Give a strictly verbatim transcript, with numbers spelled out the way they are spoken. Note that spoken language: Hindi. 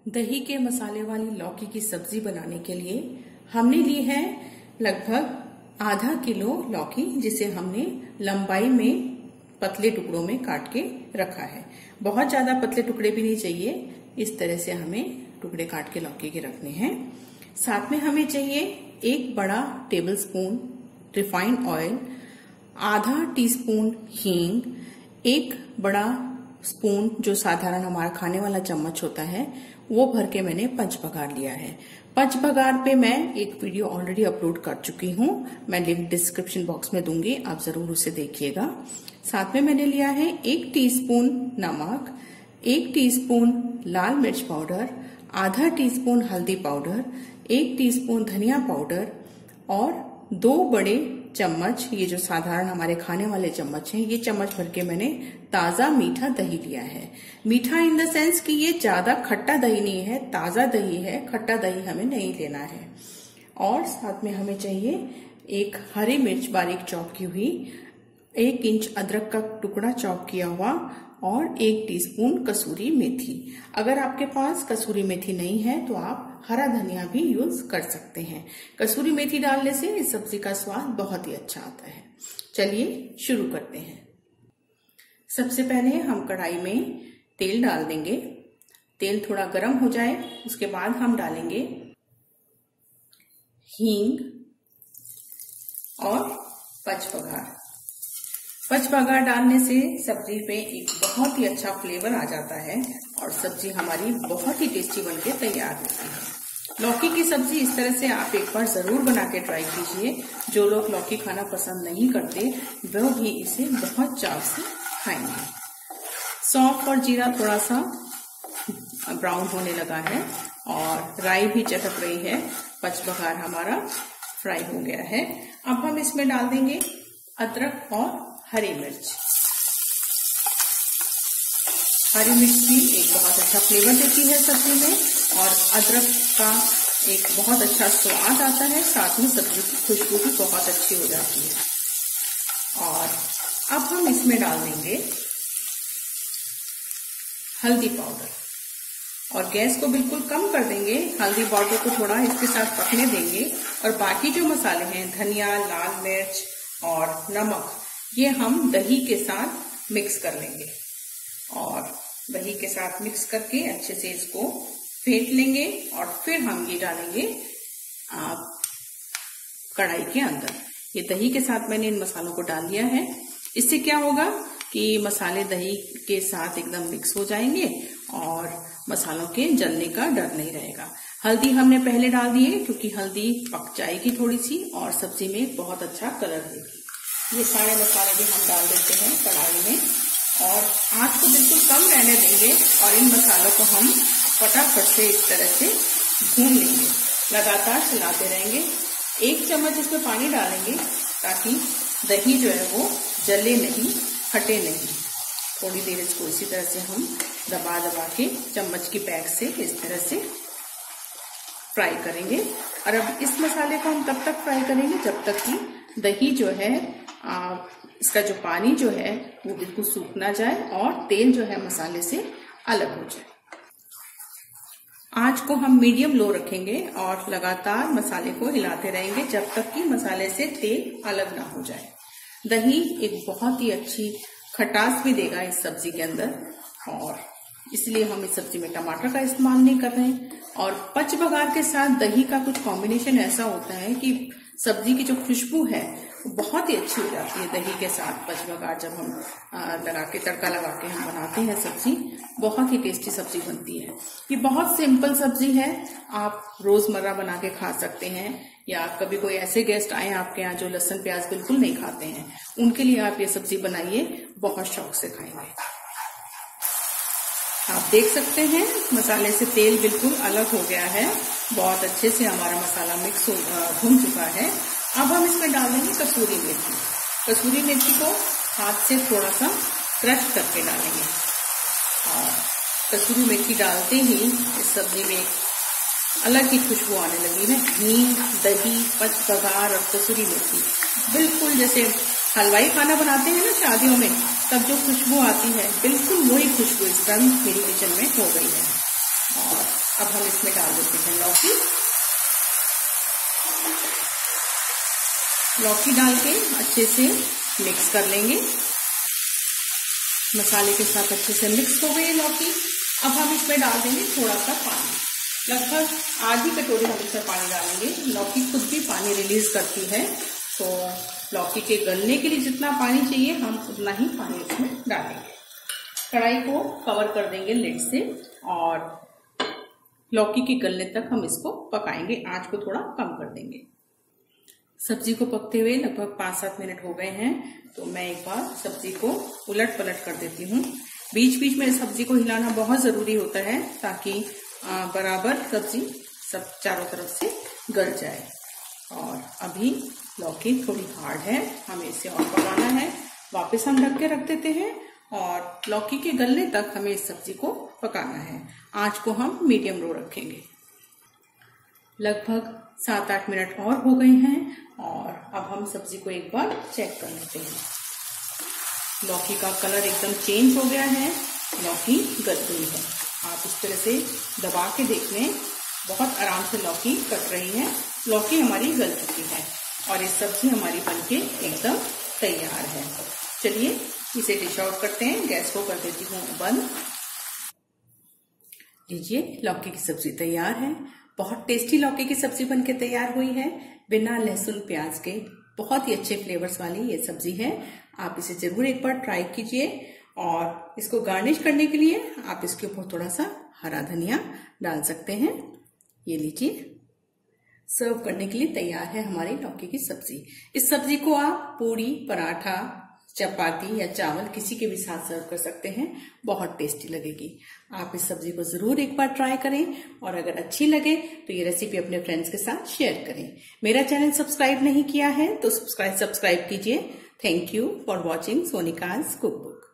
दही के मसाले वाली लौकी की सब्जी बनाने के लिए हमने ली है लगभग आधा किलो लौकी, जिसे हमने लंबाई में पतले टुकड़ों में काट के रखा है। बहुत ज्यादा पतले टुकड़े भी नहीं चाहिए, इस तरह से हमें टुकड़े काट के लौकी के रखने हैं। साथ में हमें चाहिए एक बड़ा टेबल स्पून रिफाइंड ऑयल, आधा टीस्पून हींग, एक बड़ा स्पून जो साधारण हमारा खाने वाला चम्मच होता है वो भर के मैंने पंचबघार लिया है। पंचबघार पे मैं एक वीडियो ऑलरेडी अपलोड कर चुकी हूँ, मैं लिंक डिस्क्रिप्शन बॉक्स में दूंगी, आप जरूर उसे देखिएगा। साथ में मैंने लिया है एक टीस्पून नमक, एक टीस्पून लाल मिर्च पाउडर, आधा टीस्पून हल्दी पाउडर, एक टीस्पून धनिया पाउडर और दो बड़े चम्मच, ये जो साधारण हमारे खाने वाले चम्मच हैं, ये चम्मच भर के मैंने ताजा मीठा दही लिया है। मीठा इन द सेंस कि ये ज्यादा खट्टा दही नहीं है, ताजा दही है, खट्टा दही हमें नहीं लेना है। और साथ में हमें चाहिए एक हरी मिर्च बारीक चॉप की हुई, एक इंच अदरक का टुकड़ा चॉप किया हुआ और एक टीस्पून कसूरी मेथी। अगर आपके पास कसूरी मेथी नहीं है तो आप हरा धनिया भी यूज कर सकते हैं। कसूरी मेथी डालने से इस सब्जी का स्वाद बहुत ही अच्छा आता है। चलिए शुरू करते हैं। सबसे पहले हम कढ़ाई में तेल डाल देंगे। तेल थोड़ा गर्म हो जाए उसके बाद हम डालेंगे हींग और पंचबघार। पंचबघार डालने से सब्जी पे एक बहुत ही अच्छा फ्लेवर आ जाता है और सब्जी हमारी बहुत ही टेस्टी बनके तैयार होती है। लौकी की सब्जी इस तरह से आप एक बार जरूर बना के ट्राई कीजिए। जो लोग लौकी खाना पसंद नहीं करते वो भी इसे बहुत चाव से खाएंगे। सौंफ और जीरा थोड़ा सा ब्राउन होने लगा है और राई भी चटक रही है। पंचबघार हमारा फ्राई हो गया है। अब हम इसमें डाल देंगे अदरक और हरी मिर्च। हरी मिर्च भी एक बहुत अच्छा फ्लेवर देती है सब्जी में और अदरक का एक बहुत अच्छा स्वाद आता है, साथ में सब्जी की खुशबू भी बहुत अच्छी हो जाती है। और अब हम इसमें डाल देंगे हल्दी पाउडर और गैस को बिल्कुल कम कर देंगे। हल्दी पाउडर को थोड़ा इसके साथ पकने देंगे और बाकी जो मसाले हैं धनिया, लाल मिर्च और नमक, ये हम दही के साथ मिक्स कर लेंगे और दही के साथ मिक्स करके अच्छे से इसको फेंट लेंगे और फिर हम ये डालेंगे कढ़ाई के अंदर। ये दही के साथ मैंने इन मसालों को डाल दिया है। इससे क्या होगा कि मसाले दही के साथ एकदम मिक्स हो जाएंगे और मसालों के जलने का डर नहीं रहेगा। हल्दी हमने पहले डाल दी है क्योंकि हल्दी पक जाएगी थोड़ी सी और सब्जी में बहुत अच्छा कलर देगी। ये सारे मसाले भी हम डाल देते हैं कढ़ाई में और आंच को बिल्कुल कम रहने देंगे और इन मसालों को हम फटाफट से इस तरह से भून लेंगे। लगातार चलाते रहेंगे। एक चम्मच इसमें पानी डालेंगे ताकि दही जो है वो जले नहीं, फटे नहीं। थोड़ी देर इसको इसी तरह से हम दबा दबा के चम्मच की बैग से इस तरह से फ्राई करेंगे। और अब इस मसाले को हम तब तक फ्राई करेंगे जब तक कि दही जो है आ, इसका जो पानी जो है वो बिल्कुल सूख ना जाए और तेल जो है मसाले से अलग हो जाए। आंच को हम मीडियम लो रखेंगे और लगातार मसाले को हिलाते रहेंगे जब तक कि मसाले से तेल अलग ना हो जाए। दही एक बहुत ही अच्छी खटास भी देगा इस सब्जी के अंदर और इसलिए हम इस सब्जी में टमाटर का इस्तेमाल नहीं कर रहे हैं। और पंचबघार के साथ दही का कुछ कॉम्बिनेशन ऐसा होता है कि सब्जी की जो खुशबू है वो बहुत ही अच्छी हो जाती है। दही के साथ पंचबघार जब हम लगा के तड़का लगा के हम बनाते हैं सब्जी, बहुत ही टेस्टी सब्जी बनती है। ये बहुत सिंपल सब्जी है, आप रोजमर्रा बना के खा सकते हैं या कभी कोई ऐसे गेस्ट आए आपके यहाँ जो लहसुन प्याज बिल्कुल नहीं खाते हैं, उनके लिए आप ये सब्जी बनाइए, बहुत शौक से खाएंगे। आप देख सकते हैं मसाले से तेल बिल्कुल अलग हो गया है, बहुत अच्छे से हमारा मसाला मिक्स हो भून चुका है। अब हम इसमें डाल देंगे कसूरी मेथी। कसूरी मेथी को हाथ से थोड़ा सा क्रश करके डालेंगे और कसूरी मेथी डालते ही इस सब्जी में अलग ही खुशबू आने लगी है। हींग, दही, पंचबघार और कसूरी मेथी, बिल्कुल जैसे हलवाई खाना बनाते हैं ना शादियों में, तब जो खुशबू आती है बिल्कुल वही खुशबू इस टाइम मेरी किचन में हो गई है। और अब हम इसमें डाल देते हैं लौकी। लौकी डाल के अच्छे से मिक्स कर लेंगे। मसाले के साथ अच्छे से मिक्स हो गई लौकी। अब हम इसमें डाल देंगे थोड़ा सा पानी, लगभग आधी कटोरी हम इसमें पानी डालेंगे। लौकी खुद भी पानी रिलीज करती है, तो लौकी के गलने के लिए जितना पानी चाहिए हम उतना ही पानी इसमें डालेंगे। कढ़ाई को कवर कर देंगे लिड से और लौकी के गलने तक हम इसको पकाएंगे। आंच को थोड़ा कम कर देंगे। सब्जी को पकते हुए लगभग पाँच सात मिनट हो गए हैं, तो मैं एक बार सब्जी को उलट पलट कर देती हूँ। बीच बीच में सब्जी को हिलाना बहुत जरूरी होता है ताकि बराबर सब्जी सब चारों तरफ से गल जाए। और अभी लौकी थोड़ी हार्ड है, हमें इसे और पकाना है। वापस हम ढक के रख देते हैं और लौकी के गलने तक हमें इस सब्जी को पकाना है। आंच को हम मीडियम लो रखेंगे। लगभग सात आठ मिनट और हो गए हैं और अब हम सब्जी को एक बार चेक कर लेते हैं। लौकी का कलर एकदम चेंज हो गया है, लौकी गल गई है। आप इस तरह से दबा के देख लें, बहुत आराम से लौकी कट रही है। लौकी हमारी गल चुकी है और ये सब्जी हमारी बनके एकदम तैयार है। चलिए इसे डिश आउट करते हैं। गैस को कर देती हूँ बंद। लीजिए, लौकी की सब्जी तैयार है। बहुत टेस्टी लौकी की सब्जी बनके तैयार हुई है, बिना लहसुन प्याज के। बहुत ही अच्छे फ्लेवर्स वाली ये सब्जी है। आप इसे जरूर एक बार ट्राई कीजिए और इसको गार्निश करने के लिए आप इसके ऊपर थोड़ा सा हरा धनिया डाल सकते हैं। ये लीजिए, सर्व करने के लिए तैयार है हमारी लौकी की सब्जी। इस सब्जी को आप पूरी, पराठा, चपाती या चावल किसी के भी साथ सर्व कर सकते हैं। बहुत टेस्टी लगेगी। आप इस सब्जी को जरूर एक बार ट्राई करें और अगर अच्छी लगे तो ये रेसिपी अपने फ्रेंड्स के साथ शेयर करें। मेरा चैनल सब्सक्राइब नहीं किया है तो सब्सक्राइब सब्सक्राइब कीजिए। Thank you for watching Sonika's cook book.